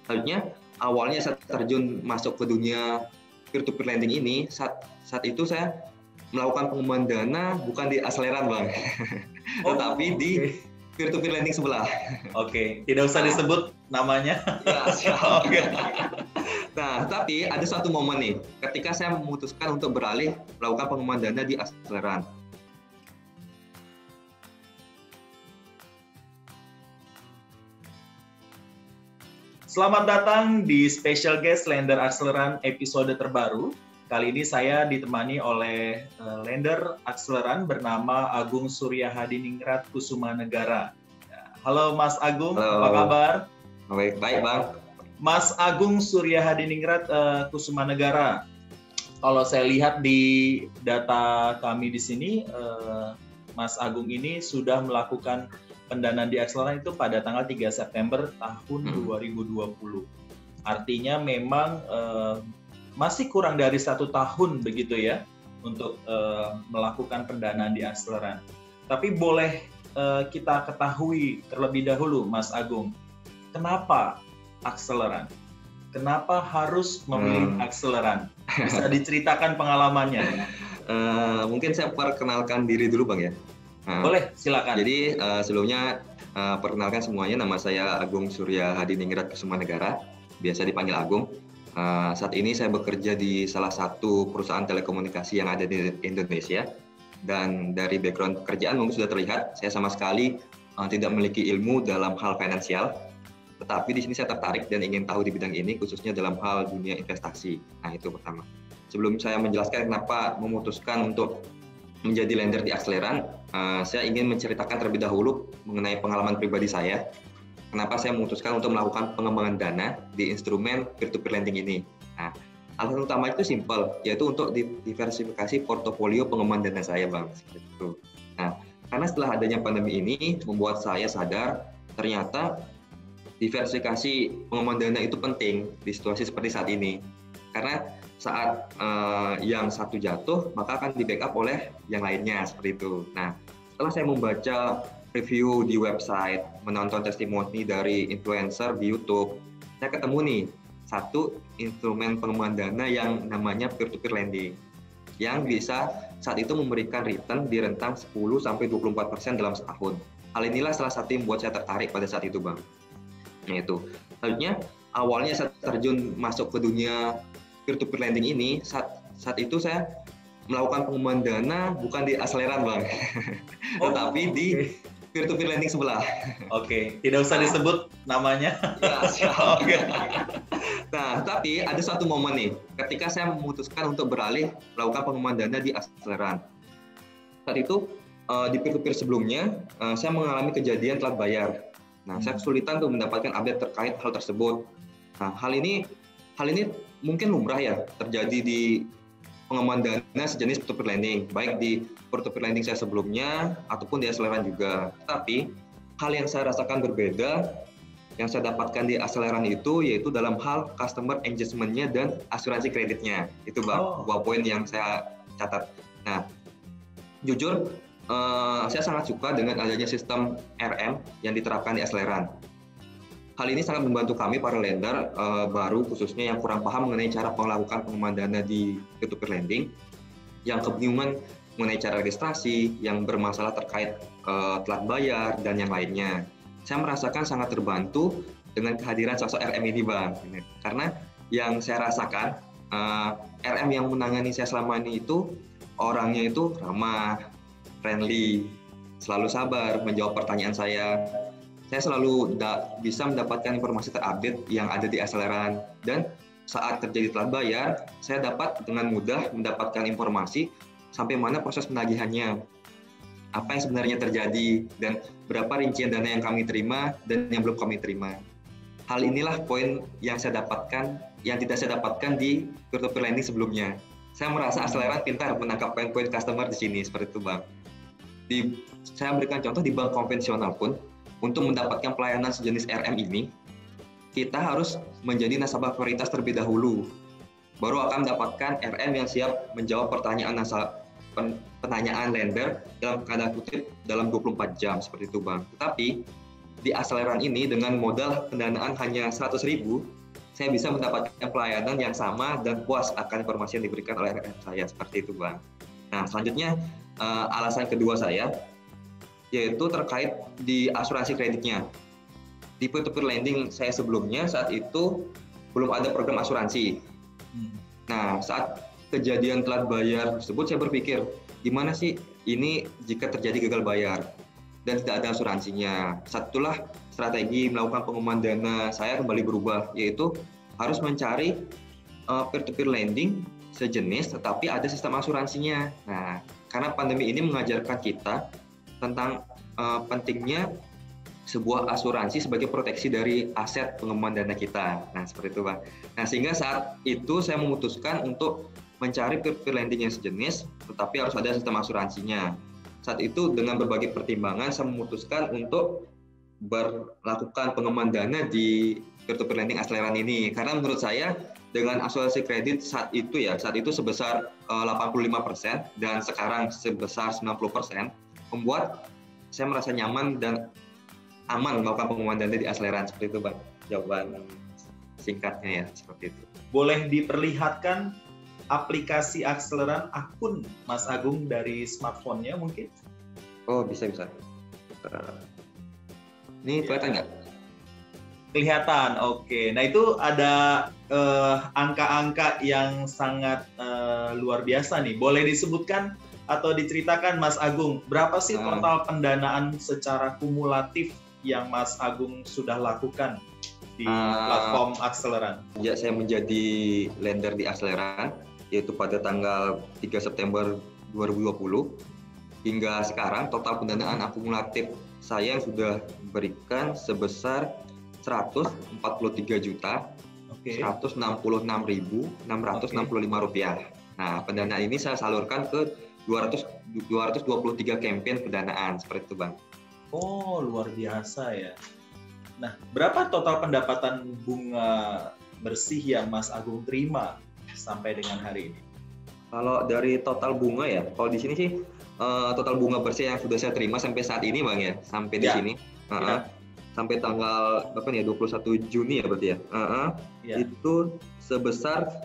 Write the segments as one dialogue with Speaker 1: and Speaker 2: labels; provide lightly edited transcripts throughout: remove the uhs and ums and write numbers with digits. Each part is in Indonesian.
Speaker 1: Selanjutnya, awalnya saya terjun masuk ke dunia peer-to-peer lending ini, saat itu saya melakukan pengembangan dana bukan di Akseleran, Bang, tetapi di peer-to-peer lending sebelah.
Speaker 2: Oke, tidak usah disebut namanya.
Speaker 1: Ya, siap.
Speaker 2: Oke.
Speaker 1: Nah, tapi ada satu momen nih, ketika saya memutuskan untuk beralih melakukan pengembangan dana di Akseleran.
Speaker 2: Selamat datang di Special Guest Lender Akseleran episode terbaru. Kali ini saya ditemani oleh lender Akseleran bernama Agung Surya Hadiningrat Kusuma Negara. Halo Mas Agung,
Speaker 1: Halo.
Speaker 2: apa kabar?
Speaker 1: Baik, Bang.
Speaker 2: Mas Agung Surya Hadiningrat Kusuma Negara. Kalau saya lihat di data kami di sini, Mas Agung ini sudah melakukan pendanaan di Akseleran itu pada tanggal 3 September tahun 2020. Artinya memang masih kurang dari 1 tahun begitu ya untuk melakukan pendanaan di Akseleran. Tapi boleh kita ketahui terlebih dahulu, Mas Agung, kenapa Akseleran? Kenapa harus memilih Akseleran? Bisa diceritakan pengalamannya?
Speaker 1: Mungkin saya perkenalkan diri dulu, Bang ya.
Speaker 2: Boleh, silakan.
Speaker 1: Jadi sebelumnya perkenalkan semuanya, nama saya Agung Surya Hadiningrat Kusuma Negara, biasa dipanggil Agung. Saat ini saya bekerja di salah satu perusahaan telekomunikasi yang ada di Indonesia, dan dari background pekerjaan mungkin sudah terlihat saya sama sekali tidak memiliki ilmu dalam hal finansial, tetapi di sini saya tertarik dan ingin tahu di bidang ini, khususnya dalam hal dunia investasi. Nah, itu pertama. Sebelum saya menjelaskan kenapa memutuskan untuk menjadi lender di Akseleran, saya ingin menceritakan terlebih dahulu mengenai pengalaman pribadi saya. Kenapa saya memutuskan untuk melakukan pengembangan dana di instrumen peer-to-peer lending ini. Nah, alasan utama itu simpel, yaitu untuk diversifikasi portofolio pengembangan dana saya, Bang. Seperti itu. Nah, karena setelah adanya pandemi ini, membuat saya sadar ternyata diversifikasi pengembangan dana itu penting di situasi seperti saat ini. Karena saat yang satu jatuh, maka akan di-backup oleh yang lainnya, seperti itu. Nah, setelah saya membaca review di website, menonton testimoni dari influencer di YouTube, saya ketemu nih satu instrumen pengembangan dana yang namanya peer-to-peer lending, yang bisa saat itu memberikan return di rentang 10-24% dalam setahun. Hal inilah salah satu yang membuat saya tertarik pada saat itu, Bang. Nah, itu. Selanjutnya, awalnya saya terjun masuk ke dunia peer-to-peer lending ini, saat itu saya melakukan pengembangan dana bukan di Akseleran, Bang, tetapi di peer-to-peer lending sebelah.
Speaker 2: Oke, tidak usah disebut namanya.
Speaker 1: Ya, siap. Nah, tapi ada satu momen nih, ketika saya memutuskan untuk beralih melakukan pengembangan dana di Akseleran. Saat itu di peer-to-peer sebelumnya, saya mengalami kejadian telat bayar. Nah, saya kesulitan untuk mendapatkan update terkait hal tersebut. Nah, hal ini mungkin lumrah ya terjadi di pengembangan dana sejenis peer-to-peer lending, baik di peer-to-peer lending saya sebelumnya ataupun di Akseleran juga. Tapi hal yang saya rasakan berbeda, yang saya dapatkan di Akseleran itu yaitu dalam hal customer engagement-nya dan asuransi kreditnya. Itu Bang, dua poin yang saya catat. Nah, jujur saya sangat suka dengan adanya sistem RM yang diterapkan di Akseleran. Hal ini sangat membantu kami para lender baru, khususnya yang kurang paham mengenai cara melakukan pengembangan dana di peer-to-peer lending, yang kebingungan mengenai cara registrasi, yang bermasalah terkait telat bayar, dan yang lainnya. Saya merasakan sangat terbantu dengan kehadiran sosok RM ini, Bang. Karena yang saya rasakan, RM yang menangani saya selama ini itu, orangnya itu ramah, friendly, selalu sabar menjawab pertanyaan saya. Saya selalu bisa mendapatkan informasi terupdate yang ada di Akseleran, dan saat terjadi telat bayar, saya dapat dengan mudah mendapatkan informasi sampai mana proses penagihannya, apa yang sebenarnya terjadi, dan berapa rincian dana yang kami terima dan yang belum kami terima. Hal inilah poin yang saya dapatkan, yang tidak saya dapatkan di peer-to-peer lending sebelumnya. Saya merasa Akseleran pintar menangkap poin-poin customer di sini, seperti itu, Bang. Saya memberikan contoh di bank konvensional pun, untuk mendapatkan pelayanan sejenis RM ini, kita harus menjadi nasabah prioritas terlebih dahulu. Baru akan mendapatkan RM yang siap menjawab pertanyaan lender dalam tanda kutip dalam 24 jam, seperti itu, Bang. Tetapi di akseleran ini dengan modal pendanaan hanya 100.000, saya bisa mendapatkan pelayanan yang sama dan puas akan informasi yang diberikan oleh rekan saya, seperti itu Bang. Nah selanjutnya alasan kedua saya yaitu terkait di asuransi kreditnya. Di peer-to-peer lending saya sebelumnya saat itu belum ada program asuransi. Nah saat kejadian telat bayar tersebut saya berpikir gimana sih ini jika terjadi gagal bayar dan tidak ada asuransinya. Saat itulah strategi melakukan pengumuman dana saya kembali berubah, yaitu harus mencari peer-to-peer lending sejenis tetapi ada sistem asuransinya. Nah, karena pandemi ini mengajarkan kita tentang pentingnya sebuah asuransi sebagai proteksi dari aset pengembangan dana kita. Nah, seperti itu, Pak. Nah, sehingga saat itu saya memutuskan untuk mencari peer-to-peer lending yang sejenis, tetapi harus ada sistem asuransinya. Saat itu dengan berbagai pertimbangan, saya memutuskan untuk melakukan pengembangan dana di peer-to-peer lending akseleran ini. Karena menurut saya, dengan asuransi kredit saat itu sebesar 85% dan sekarang sebesar 90%, membuat saya merasa nyaman dan aman melakukan pengembangan dana di akseleran. Seperti itu, Bang. Jawaban singkatnya ya, seperti itu.
Speaker 2: Boleh diperlihatkan aplikasi akseleran akun Mas Agung dari smartphone-nya mungkin?
Speaker 1: Oh, bisa. Ini kelihatan nggak?
Speaker 2: Kelihatan, oke. Nah itu ada angka-angka yang sangat luar biasa nih. Boleh disebutkan atau diceritakan Mas Agung, berapa sih total pendanaan secara kumulatif yang Mas Agung sudah lakukan di platform akseleran?
Speaker 1: Sejak saya menjadi lender di akseleran, yaitu pada tanggal 3 September 2020, hingga sekarang total pendanaan akumulatif saya yang sudah berikan sebesar 146.666.665 rupiah. Nah, pendanaan ini saya salurkan ke 223 campaign pendanaan, seperti itu, Bang.
Speaker 2: Oh, luar biasa ya. Nah, berapa total pendapatan bunga bersih yang Mas Agung terima sampai dengan hari ini?
Speaker 1: Kalau dari total bunga ya, kalau di sini sih total bunga bersih yang sudah saya terima sampai saat ini, Bang ya, sampai di sini. Sampai tanggal 21 Juni ya berarti ya. Itu sebesar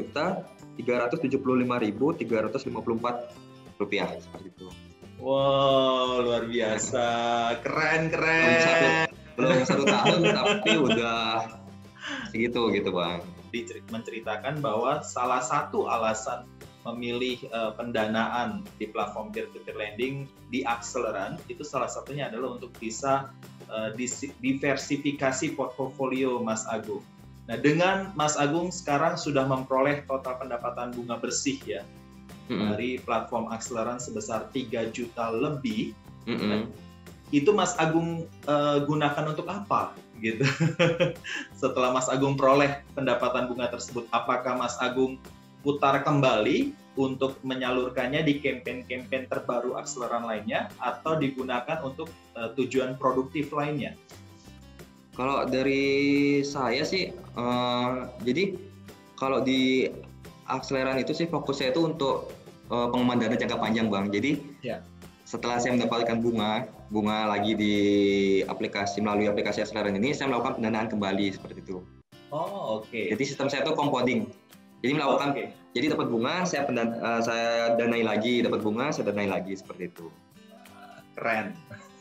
Speaker 1: 3.375.354 rupiah, seperti itu.
Speaker 2: Wow, luar biasa, keren.
Speaker 1: Belum satu tahun tapi udah segitu gitu, Bang.
Speaker 2: Menceritakan bahwa salah satu alasan memilih pendanaan di platform peer-to-peer lending di akseleran itu salah satunya adalah untuk bisa diversifikasi portofolio Mas Agung. Nah, dengan Mas Agung sekarang sudah memperoleh total pendapatan bunga bersih ya dari platform akseleran sebesar 3 juta lebih. Itu Mas Agung gunakan untuk apa gitu? Setelah Mas Agung peroleh pendapatan bunga tersebut, apakah Mas Agung putar kembali untuk menyalurkannya di campaign-campaign terbaru akseleran lainnya atau digunakan untuk tujuan produktif lainnya?
Speaker 1: Kalau dari saya sih, jadi kalau di akseleran itu sih fokusnya itu untuk pengembangan dana jangka panjang, Bang. Jadi setelah saya mendapatkan bunga lagi di melalui aplikasi akseleran ini, saya melakukan pendanaan kembali seperti itu.
Speaker 2: Oh, oke.
Speaker 1: Jadi sistem saya itu compounding. Jadi jadi dapat bunga, saya danai lagi, dapat bunga, saya danai lagi, seperti itu.
Speaker 2: Keren.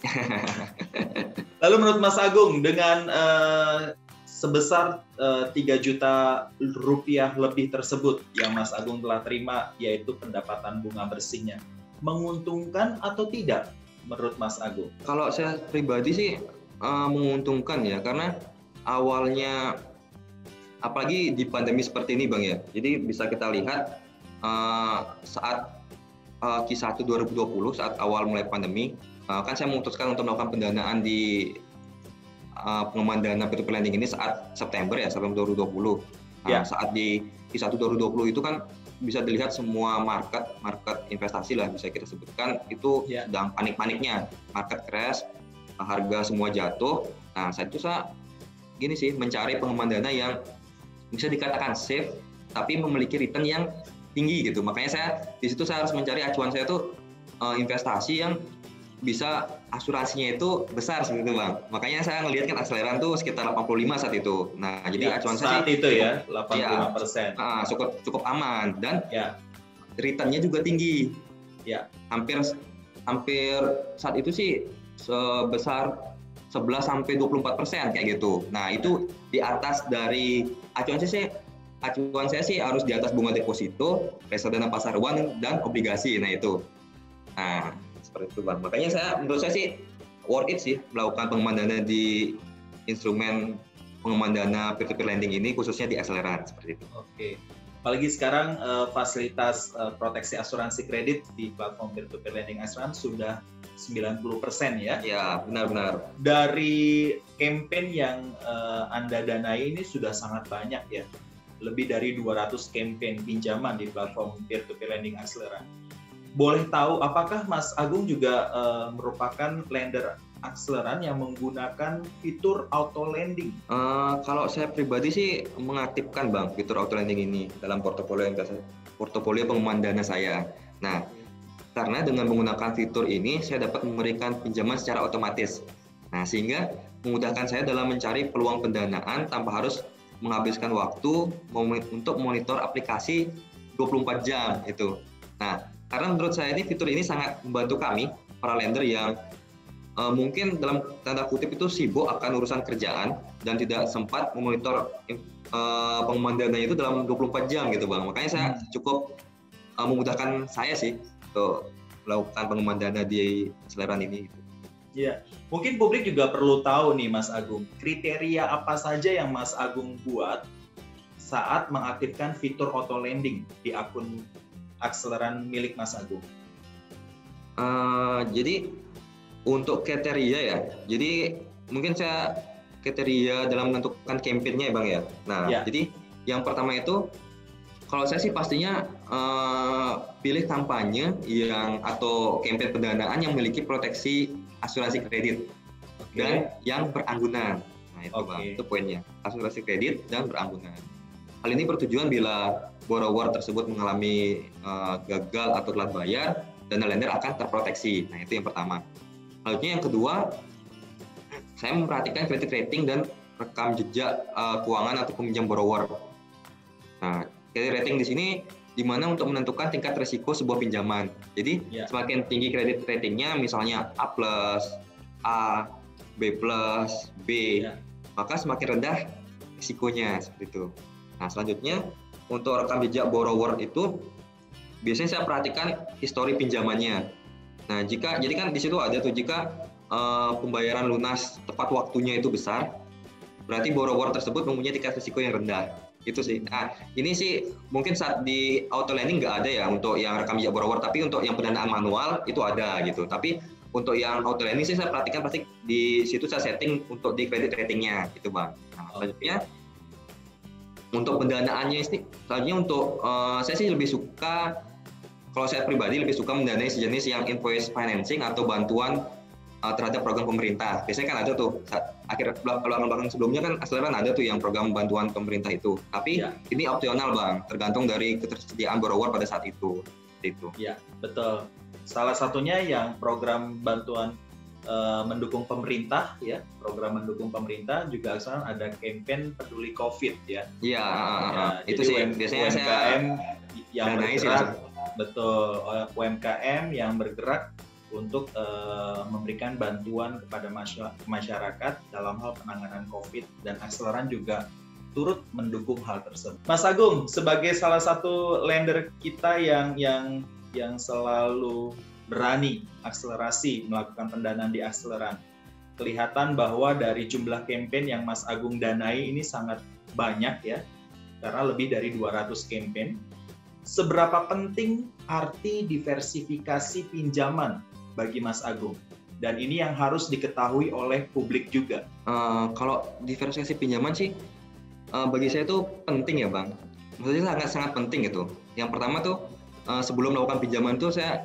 Speaker 2: Lalu menurut Mas Agung, dengan sebesar 3 juta rupiah lebih tersebut yang Mas Agung telah terima, yaitu pendapatan bunga bersihnya, menguntungkan atau tidak menurut Mas Agung? Kalau
Speaker 1: saya pribadi sih menguntungkan ya, karena awalnya apalagi di pandemi seperti ini, Bang ya. Jadi bisa kita lihat saat Q1 2020, saat awal mulai pandemi, kan saya memutuskan untuk melakukan pendanaan di pengembangan dana peer-to-peer lending ini saat September 2020. Saat di Q1 2020 itu kan bisa dilihat semua market investasi lah bisa kita sebutkan itu sedang panik-paniknya, market crash, harga semua jatuh. Nah, saat itu saya gini sih mencari pengembangan dana yang bisa dikatakan safe tapi memiliki return yang tinggi gitu. Makanya di situ saya harus mencari acuan saya tuh investasi yang bisa asuransinya itu besar seperti itu Bang. Makanya saya ngelihat kan akseleran tuh sekitar 85 saat itu. Nah, jadi acuan saya
Speaker 2: saat
Speaker 1: sih
Speaker 2: itu ya 85%.
Speaker 1: Cukup aman dan
Speaker 2: Ya.
Speaker 1: return-nya juga tinggi.
Speaker 2: Ya.
Speaker 1: Hampir saat itu sih sebesar 11-24% kayak gitu. Nah, itu di atas dari acuan saya sih harus di atas bunga deposito, reksadana pasar uang dan obligasi. Nah, itu. Nah, seperti itu Bang. Makanya menurut saya sih worth it sih melakukan pengembangan dana di instrumen pengembangan dana peer-to-peer lending ini, khususnya di akseleran seperti itu.
Speaker 2: Oke. Apalagi sekarang fasilitas proteksi asuransi kredit di platform peer-to-peer lending akseleran sudah 90% ya.
Speaker 1: Ya, benar-benar.
Speaker 2: Dari campaign yang Anda danai ini sudah sangat banyak ya. Lebih dari 200 campaign pinjaman di platform peer-to-peer lending akseleran. Boleh tahu apakah Mas Agung juga merupakan lender akseleran yang menggunakan fitur auto lending?
Speaker 1: Kalau saya pribadi sih mengaktifkan Bang fitur auto lending ini dalam portofolio pengembangan dana saya. Nah, karena dengan menggunakan fitur ini saya dapat memberikan pinjaman secara otomatis. Nah, sehingga memudahkan saya dalam mencari peluang pendanaan tanpa harus menghabiskan waktu untuk monitor aplikasi 24 jam itu. Nah, karena menurut saya fitur ini sangat membantu kami para lender yang mungkin dalam tanda kutip itu sibuk akan urusan kerjaan dan tidak sempat memonitor pengembangan dana itu dalam 24 jam gitu Bang. Makanya saya cukup memudahkan saya sih untuk melakukan pengembangan dana di akseleran ini.
Speaker 2: Ya, mungkin publik juga perlu tahu nih Mas Agung, kriteria apa saja yang Mas Agung buat saat mengaktifkan fitur auto lending di akun akseleran milik Mas Agung?
Speaker 1: Jadi untuk kriteria ya, jadi mungkin saya kriteria dalam menentukan campaign-nya ya Bang ya. Nah, jadi yang pertama itu kalau saya sih pastinya pilih kampanye atau campaign pendanaan yang memiliki proteksi asuransi kredit dan yang beranggunan. Nah itu Bang, itu poinnya, asuransi kredit dan beranggunan. Hal ini bertujuan bila borrower tersebut mengalami gagal atau telat bayar, dana lender akan terproteksi. Nah itu yang pertama. Lalu yang kedua, saya memperhatikan kredit rating dan rekam jejak keuangan atau peminjam borrower. Nah, kredit rating di sini di mana untuk menentukan tingkat risiko sebuah pinjaman. Jadi semakin tinggi kredit ratingnya, misalnya A+, A, B+, B, maka semakin rendah risikonya seperti itu. Nah, selanjutnya untuk rekam jejak borrower itu biasanya saya perhatikan histori pinjamannya. Nah, jadi kan di situ ada tuh jika pembayaran lunas tepat waktunya itu besar, berarti borrower tersebut mempunyai tingkat risiko yang rendah. Itu sih. Nah, ini sih mungkin saat di auto lending nggak ada ya untuk yang rekam jejak borrower, tapi untuk yang pendanaan manual itu ada gitu. Tapi untuk yang auto lending sih saya perhatikan pasti di situ saya setting untuk di credit ratingnya gitu Bang. Nah, selanjutnya untuk pendanaannya sih, selanjutnya untuk saya sih lebih suka, kalau saya pribadi lebih suka mendanai sejenis yang invoice financing atau bantuan terhadap program pemerintah. Biasanya kan ada tuh belakang sebelumnya kan akseleran ada tuh yang program bantuan pemerintah itu. Tapi ini opsional Bang, tergantung dari ketersediaan borrower pada saat itu. Itu.
Speaker 2: Ya, betul. Salah satunya yang program bantuan mendukung pemerintah ya, program mendukung pemerintah juga akseleran ada campaign peduli COVID ya.
Speaker 1: Iya, itu sih biasanya
Speaker 2: UMKM
Speaker 1: saya
Speaker 2: yang bergerak, betul, UMKM yang bergerak untuk memberikan bantuan kepada masyarakat dalam hal penanganan COVID, dan akseleran juga turut mendukung hal tersebut. Mas Agung, sebagai salah satu lender kita yang selalu berani akselerasi melakukan pendanaan di akseleran, kelihatan bahwa dari jumlah campaign yang Mas Agung danai ini sangat banyak ya, karena lebih dari 200 campaign. Seberapa penting arti diversifikasi pinjaman bagi Mas Agung? Dan ini yang harus diketahui oleh publik juga.
Speaker 1: Kalau diversifikasi pinjaman sih bagi saya itu penting ya Bang. Maksudnya sangat penting gitu. Yang pertama tuh sebelum melakukan pinjaman tuh saya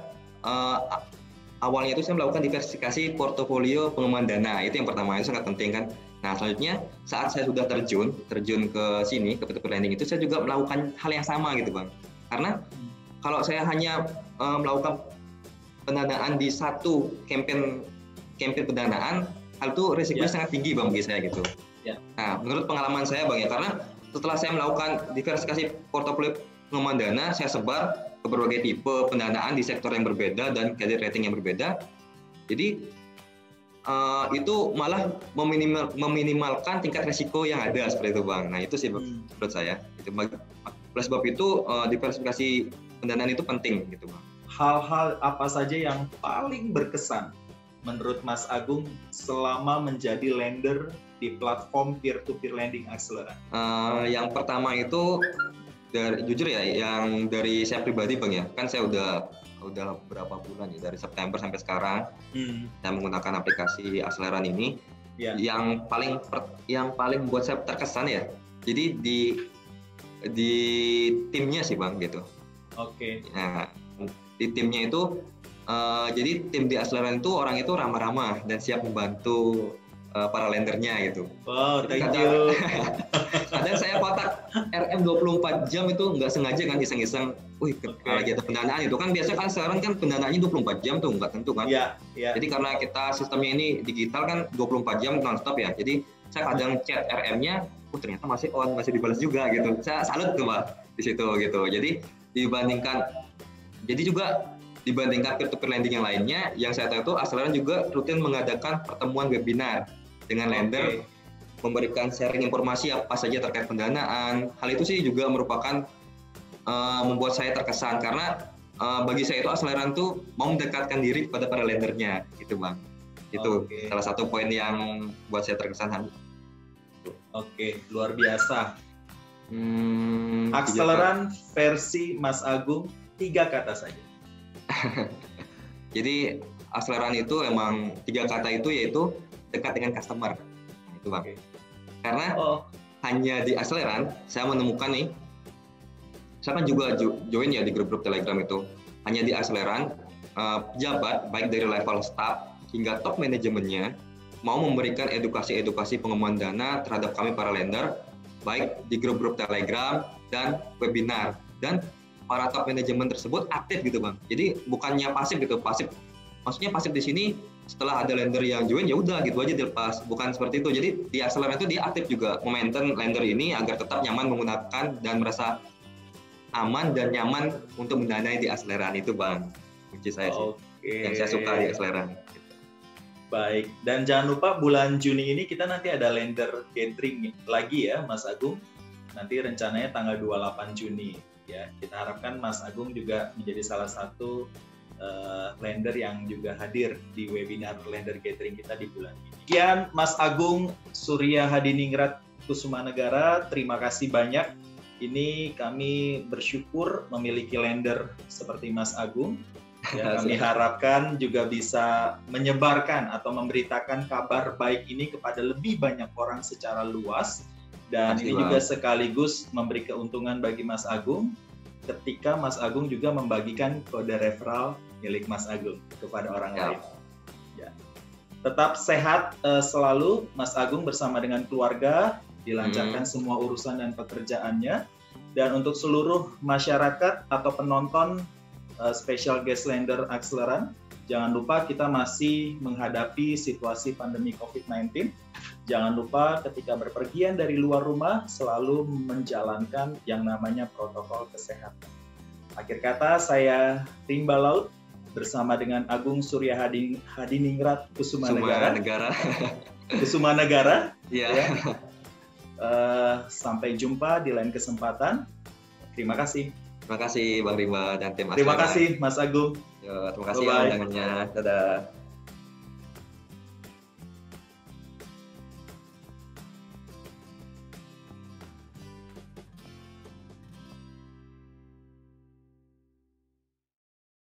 Speaker 1: awalnya itu saya melakukan diversifikasi portofolio pengembangan dana. Itu yang pertama, itu sangat penting kan. Nah selanjutnya saat saya sudah terjun ke sini ke peer-to-peer lending itu saya juga melakukan hal yang sama gitu Bang. Karena kalau saya hanya melakukan pendanaan di satu campaign pendanaan, hal itu risikonya sangat tinggi Bang bagi saya gitu. Nah, menurut pengalaman saya Bang ya, karena setelah saya melakukan diversifikasi portofolio pengembangan dana, saya sebar ke berbagai tipe pendanaan di sektor yang berbeda dan kredit rating yang berbeda. Jadi itu malah meminimalkan tingkat risiko yang ada seperti itu Bang. Nah itu sih menurut saya. Oleh sebab itu diversifikasi pendanaan itu penting gitu Bang.
Speaker 2: Hal-hal apa saja yang paling berkesan menurut Mas Agung selama menjadi lender di platform peer-to-peer lending Acceleran?
Speaker 1: Yang pertama itu jujur ya, yang dari saya pribadi Bang ya, kan saya udah berapa bulan ya, dari September sampai sekarang saya menggunakan aplikasi Acceleran ini. Yang paling buat saya terkesan ya, jadi di timnya sih Bang gitu. Nah, di timnya itu jadi tim di Acceleran itu orang itu ramah-ramah dan siap membantu para lendernya gitu.
Speaker 2: Thank you.
Speaker 1: Kadang saya kotak RM 24 jam itu nggak sengaja kan, iseng-iseng, lagi ada pendanaan itu kan, biasanya kan sekarang kan pendanaannya 24 jam tuh, nggak tentu kan. Jadi karena kita sistemnya ini digital kan 24 jam non-stop ya, jadi saya kadang chat RM-nya, ternyata masih on, masih dibalas juga gitu. Saya salut tuh Pak di situ gitu. Jadi dibandingkan peer-to-peer lending yang lainnya, yang saya tahu itu Acceleran juga rutin mengadakan pertemuan webinar dengan lender, memberikan sharing informasi apa saja terkait pendanaan. Hal itu sih juga merupakan membuat saya terkesan, karena bagi saya itu Acceleran tuh mau mendekatkan diri kepada para lendernya gitu Bang. Itu salah satu poin yang buat saya terkesan.
Speaker 2: Luar biasa. Acceleran versi Mas Agung, 3 kata saja.
Speaker 1: Jadi Acceleran itu emang 3 kata itu, yaitu dekat dengan customer, itu Bang. Karena hanya di Acceleran saya menemukan nih, saya kan juga join ya di grup-grup Telegram itu. Hanya di Acceleran pejabat baik dari level staff hingga top manajemennya mau memberikan edukasi pengembangan dana terhadap kami para lender, baik di grup-grup Telegram dan webinar. Dan para top manajemen tersebut aktif gitu Bang. Jadi bukannya pasif gitu, maksudnya pasif di sini setelah ada lender yang join ya udah gitu aja dilepas, bukan seperti itu. Jadi di Acceleran itu dia aktif juga memaintain lender ini agar tetap nyaman menggunakan dan merasa aman dan nyaman untuk mendanai di Acceleran itu Bang. Kunci saya sih yang saya suka di Acceleran.
Speaker 2: Baik, dan jangan lupa bulan Juni ini kita nanti ada lender gathering lagi ya Mas Agung. Nanti rencananya tanggal 28 Juni ya. Kita harapkan Mas Agung juga menjadi salah satu lender yang juga hadir di webinar lender gathering kita di bulan ini. Sekian Mas Agung Surya Hadiningrat Kusumanegara, terima kasih banyak. Ini kami bersyukur memiliki lender seperti Mas Agung. Ya, kami harapkan juga bisa menyebarkan atau memberitakan kabar baik ini kepada lebih banyak orang secara luas. Dan ini juga sekaligus memberi keuntungan bagi Mas Agung ketika Mas Agung juga membagikan kode referral milik Mas Agung kepada orang lain. Ya. Tetap sehat selalu Mas Agung bersama dengan keluarga, dilancarkan semua urusan dan pekerjaannya. Dan untuk seluruh masyarakat atau penonton Special Guest Lender Acceleran, jangan lupa kita masih menghadapi situasi pandemi COVID-19. Jangan lupa ketika berpergian dari luar rumah selalu menjalankan yang namanya protokol kesehatan. Akhir kata, saya Rimba Laut bersama dengan Agung Surya Hadiningrat Kusumanegara.
Speaker 1: Ya.
Speaker 2: Sampai jumpa di lain kesempatan. Terima kasih.
Speaker 1: Terima kasih Bang Rimba dan tim Acceleran.
Speaker 2: Terima kasih Mas Agung.
Speaker 1: Terima kasih undangannya. Dadah.